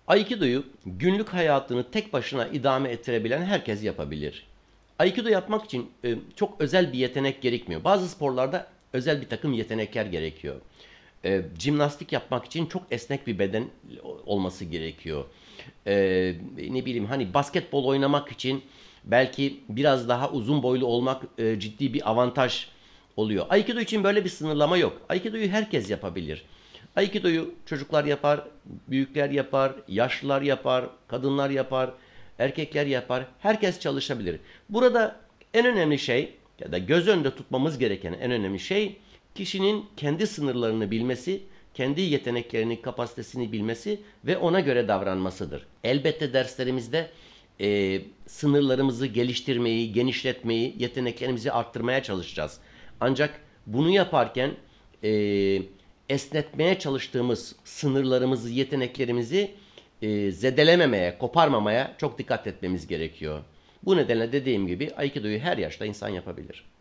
Aikido'yu günlük hayatını tek başına idame ettirebilen herkes yapabilir. Aikido yapmak için çok özel bir yetenek gerekmiyor. Bazı sporlarda özel bir takım yetenekler gerekiyor. Jimnastik yapmak için çok esnek bir beden olması gerekiyor. Ne bileyim hani basketbol oynamak için belki biraz daha uzun boylu olmak ciddi bir avantaj oluyor. Aikido için böyle bir sınırlama yok. Aikido'yu herkes yapabilir. Aikido'yu çocuklar yapar, büyükler yapar, yaşlılar yapar, kadınlar yapar, erkekler yapar. Herkes çalışabilir. Burada en önemli şey ya da göz önünde tutmamız gereken en önemli şey kişinin kendi sınırlarını bilmesi, kendi yeteneklerini, kapasitesini bilmesi ve ona göre davranmasıdır. Elbette derslerimizde sınırlarımızı geliştirmeyi, genişletmeyi, yeteneklerimizi arttırmaya çalışacağız. Ancak bunu yaparken e, esnetmeye çalıştığımız sınırlarımızı, yeteneklerimizi zedelememeye, koparmamaya çok dikkat etmemiz gerekiyor. Bu nedenle dediğim gibi Aikido'yu her yaşta insan yapabilir.